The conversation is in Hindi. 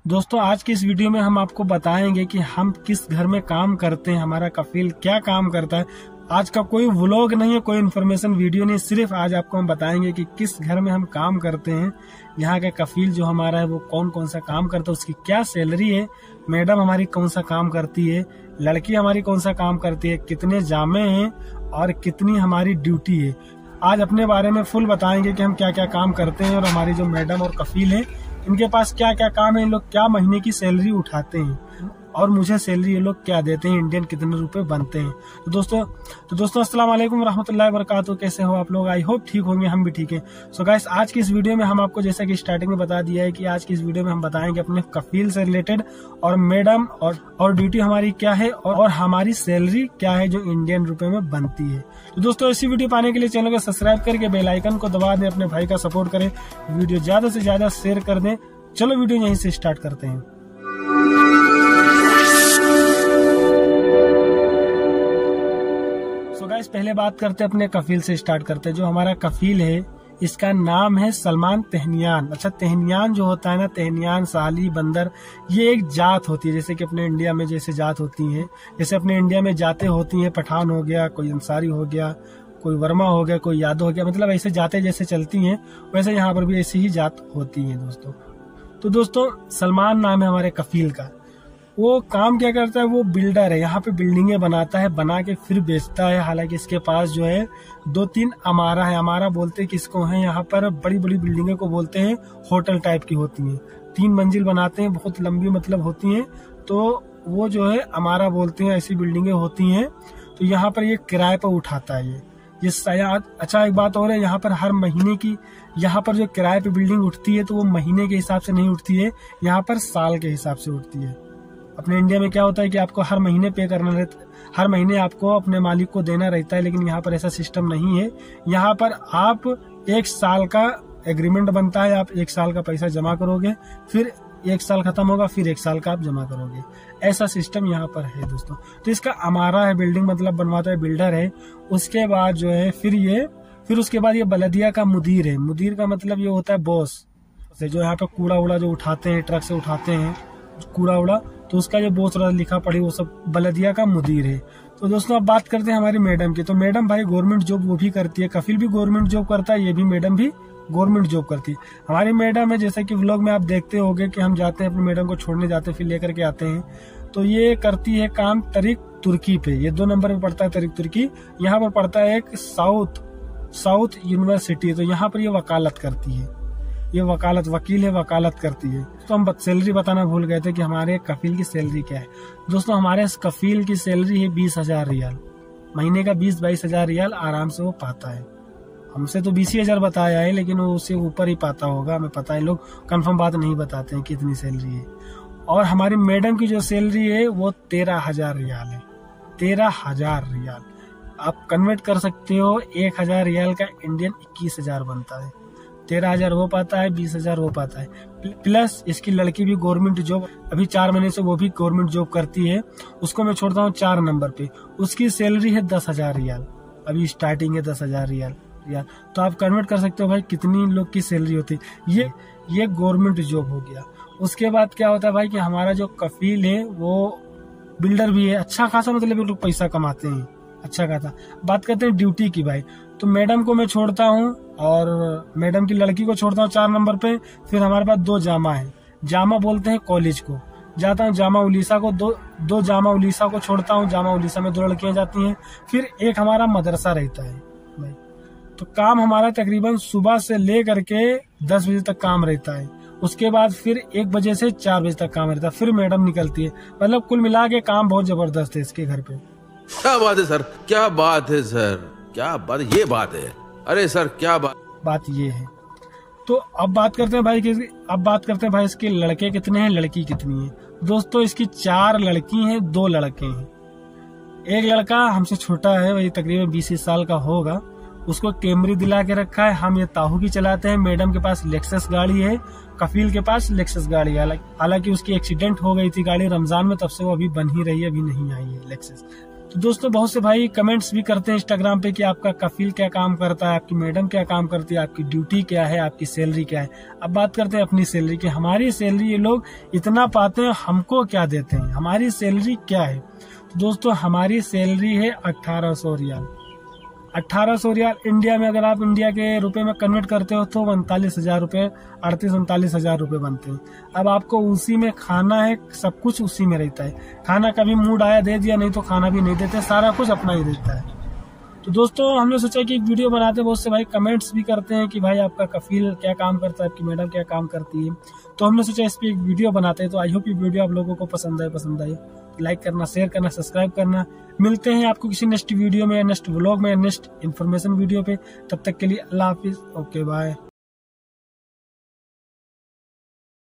दोस्तों आज की इस वीडियो में हम आपको बताएंगे कि हम किस घर में काम करते हैं, हमारा कफील क्या काम करता है। आज का कोई व्लॉग नहीं है, कोई इन्फॉर्मेशन वीडियो नहीं, सिर्फ आज आपको हम बताएंगे कि किस घर में हम काम करते हैं, यहाँ का कफील जो हमारा है वो कौन कौन सा काम करता है, उसकी क्या सैलरी है, मैडम हमारी कौन सा काम करती है, लड़की हमारी कौन सा काम करती है, कितने जामे हैं और कितनी हमारी ड्यूटी है। आज अपने बारे में फुल बताएंगे कि हम क्या क्या काम करते हैं और हमारी जो मैडम और कफील है इनके पास क्या क्या काम है, इन लोग क्या महीने की सैलरी उठाते हैं और मुझे सैलरी ये लोग क्या देते हैं, इंडियन कितने रुपए बनते हैं। तो दोस्तों अस्सलाम वालेकुम रहमतुल्लाहि व बरकातहू। कैसे हो आप लोग? आई होप ठीक होंगे, हम भी ठीक हैं। सो गाइस आज की इस वीडियो में हम आपको जैसा कि स्टार्टिंग में बता दिया है कि आज की इस वीडियो में हम बताएंगे अपने कफील से रिलेटेड और मैडम और ड्यूटी हमारी क्या है और हमारी सैलरी क्या है जो इंडियन रुपए में बनती है। तो दोस्तों ऐसी वीडियो पाने के लिए चैनल को सब्सक्राइब करके बेल आइकन को दबा दें, अपने भाई का सपोर्ट करें, वीडियो ज्यादा से ज्यादा शेयर कर दें। चलो वीडियो यहीं से स्टार्ट करते हैं। सो गाइस पहले बात करते हैं अपने कफील से स्टार्ट करते हैं। जो हमारा कफील है इसका नाम है सलमान तेहनियान। अच्छा, तेहनियान जो होता है ना, तेहनियान, साली, बंदर, ये एक जात होती है। जैसे कि अपने इंडिया में जैसे जात होती है, जैसे अपने इंडिया में जातें होती हैं, पठान हो गया, कोई अंसारी हो गया, कोई वर्मा हो गया, कोई यादव हो गया, मतलब ऐसे जातें जैसे चलती हैं वैसे यहाँ पर भी ऐसी ही जात होती है दोस्तों। तो दोस्तों सलमान नाम है हमारे कफील का। वो काम क्या करता है, वो बिल्डर है, यहाँ पे बिल्डिंगें बनाता है, बना के फिर बेचता है। हालांकि इसके पास जो है 2-3 अमारा है। अमारा बोलते किसको है, यहाँ पर बड़ी बड़ी बिल्डिंगें को बोलते हैं, होटल टाइप की होती हैं, 3 मंजिल बनाते हैं, बहुत लंबी मतलब होती हैं, तो वो जो है अमारा बोलते हैं, ऐसी बिल्डिंगें होती हैं। तो यहाँ पर ये किराए पर उठाता है ये शायद। अच्छा एक बात और है, यहाँ पर हर महीने की, यहाँ पर जो किराए पे बिल्डिंग उठती है तो वो महीने के हिसाब से नहीं उठती है, यहाँ पर साल के हिसाब से उठती है। अपने इंडिया में क्या होता है कि आपको हर महीने पे करना रहता है, हर महीने आपको अपने मालिक को देना रहता है, लेकिन यहाँ पर ऐसा सिस्टम नहीं है। यहाँ पर आप 1 साल का एग्रीमेंट बनता है, आप 1 साल का पैसा जमा करोगे, फिर 1 साल खत्म होगा, फिर 1 साल का आप जमा करोगे, ऐसा सिस्टम यहाँ पर है दोस्तों। तो इसका अमारा है, बिल्डिंग मतलब बनवाता है, बिल्डर है। उसके बाद जो है फिर उसके बाद ये बलदिया का मुदीर है। मुदीर का मतलब ये होता है बॉस, जो यहाँ पे कूड़ा उड़ा जो उठाते हैं, ट्रक से उठाते हैं कूड़ा उड़ा, तो उसका जो बॉस लिखा पढ़ी वो सब बलदिया का मुदीर है। तो दोस्तों अब बात करते हैं हमारी मैडम की। तो मैडम भाई गवर्नमेंट जॉब वो भी करती है, कफील भी गवर्नमेंट जॉब करता है, ये भी मैडम भी गवर्नमेंट जॉब करती है। हमारी मैडम है, जैसे कि व्लॉग में आप देखते होंगे कि हम जाते हैं अपनी मैडम को छोड़ने जाते हैं, फिर लेकर के आते हैं। तो ये करती है काम तरीक तुर्की पे, ये 2 नंबर पे पड़ता है तरीक तुर्की। यहाँ पर पड़ता है एक साउथ यूनिवर्सिटी, तो यहाँ पर ये वकालत करती है, ये वकील है, वकालत करती है। तो हम सैलरी बताना भूल गए थे कि हमारे कफील की सैलरी क्या है। दोस्तों हमारे कफील की सैलरी है 20,000 रियाल, महीने का 20-22 हजार रियाल आराम से वो पाता है। हमसे तो 20,000 बताया है, लेकिन वो उससे ऊपर ही पाता होगा, हमें पता है, लोग कंफर्म बात नहीं बताते हैं कितनी सैलरी है। और हमारी मैडम की जो सैलरी है वो 13,000 रियाल है, 13,000 रियाल। आप कन्वर्ट कर सकते हो, 1,000 रियाल का इंडियन 21,000 बनता है। 13,000 वो पाता है, 20,000 वो पाता है, प्लस इसकी लड़की भी गवर्नमेंट जॉब अभी 4 महीने से वो भी गवर्नमेंट जॉब करती है। उसको मैं छोड़ता हूँ 4 नंबर पे, उसकी सैलरी है 10,000 रियाल, अभी स्टार्टिंग है 10,000 रियाल। तो आप कन्वर्ट कर सकते हो भाई कितनी लोग की सैलरी होती है। ये गवर्नमेंट जॉब हो गया। उसके बाद क्या होता है भाई कि हमारा जो कफील है वो बिल्डर भी है, अच्छा खासा, मतलब लोग पैसा कमाते हैं अच्छा खासा। बात करते हैं ड्यूटी की भाई, तो मैडम को मैं छोड़ता हूँ और मैडम की लड़की को छोड़ता हूँ 4 नंबर पे। फिर हमारे पास 2 जामा है, जामा बोलते हैं कॉलेज को, जाता हूँ जामा उलीसा को, दो जामा उलीसा को छोड़ता हूँ, जामा उलीसा में 2 लड़कियां जाती हैं। फिर एक हमारा मदरसा रहता है भाई। तो काम हमारा तकरीबन सुबह से ले करके 10 बजे तक काम रहता है, उसके बाद फिर 1 बजे से 4 बजे तक काम रहता है, फिर मैडम निकलती है। मतलब कुल मिला के काम बहुत जबरदस्त है इसके घर पे। क्या बात है सर, क्या बात है सर, क्या बात, ये बात है, अरे सर क्या बात ये है। तो अब बात करते हैं भाई इसके लड़के कितने हैं, लड़की कितनी है। दोस्तों इसकी 4 लड़की हैं, 2 लड़के हैं। एक लड़का हमसे छोटा है, वही तकरीबन 20 साल का होगा, उसको कैमरी दिला के रखा है। हम ये ताहू की चलाते हैं। मैडम के पास लेक्सस गाड़ी है, कफील के पास लेक्सस गाड़ी है। हालांकि उसकी एक्सीडेंट हो गई थी गाड़ी रमजान में, तब से वो अभी बन ही रही है, अभी नहीं आई है लेक्सस। तो दोस्तों बहुत से भाई कमेंट्स भी करते हैं इंस्टाग्राम पे कि आपका कफील क्या काम करता है, आपकी मैडम क्या काम करती है, आपकी ड्यूटी क्या है, आपकी सैलरी क्या है। अब बात करते हैं अपनी सैलरी की। हमारी सैलरी ये लोग इतना पाते हैं, हमको क्या देते हैं, हमारी सैलरी क्या है। तो दोस्तों हमारी सैलरी है 1800 रियाल। 1800 रियाल इंडिया में अगर आप इंडिया के रुपए में कन्वर्ट करते हो तो 39,000 रुपए, 38-39,000 रुपए बनते हैं। अब आपको उसी में खाना है, सब कुछ उसी में रहता है। खाना कभी मूड आया दे दिया, नहीं तो खाना भी नहीं देते, सारा कुछ अपना ही रहता है। तो दोस्तों हमने सोचा कि एक वीडियो बनाते हैं। बहुत से भाई कमेंट्स भी करते हैं कि भाई आपका कफील क्या काम करता है, आपकी मैडम क्या काम करती है। तो हमने सोचा इस पे एक वीडियो बनाते हैं। तो आई होप ये वीडियो आप लोगों को पसंद आए। लाइक करना, शेयर करना, सब्सक्राइब करना। मिलते हैं आपको किसी नेक्स्ट वीडियो में, नेक्स्ट व्लॉग में, नेक्स्ट इन्फॉर्मेशन वीडियो पे। तब तक के लिए अल्लाह हाफिज, ओके बाय।